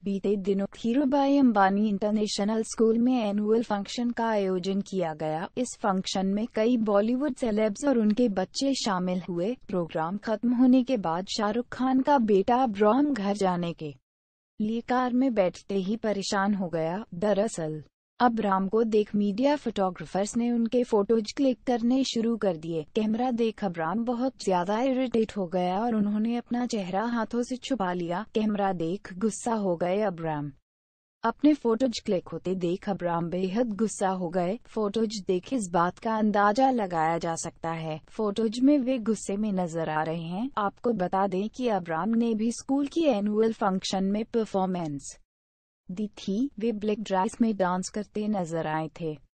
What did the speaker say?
बीते दिनों Dhirubhai Ambani international school में एनुअल फंक्शन का आयोजन किया गया। इस फंक्शन में कई बॉलीवुड सेलेब्स और उनके बच्चे शामिल हुए। प्रोग्राम खत्म होने के बाद शाहरुख खान का बेटा अब्राम घर जाने के लिए कार में बैठते ही परेशान हो गया। दरअसल अब्राम को देख मीडिया फोटोग्राफर्स ने उनके फोटोज क्लिक करने शुरू कर दिए। कैमरा देख अब्राम बहुत ज्यादा इरिटेट हो गया और उन्होंने अपना चेहरा हाथों से छुपा लिया। कैमरा देख गुस्सा हो गए अब्राम। अपने फोटोज क्लिक होते देख अब्राम बेहद गुस्सा हो गए। फोटोज देख इस बात का अंदाजा लगाया जा सकता है। फोटोज में वे गुस्से में नजर आ रहे हैं। आपको बता दें कि अब्राम ने भी स्कूल की एनुअल फंक्शन में परफॉर्मेंस दी थी। वे ब्लैक ड्रेस में डांस करते नजर आए थे।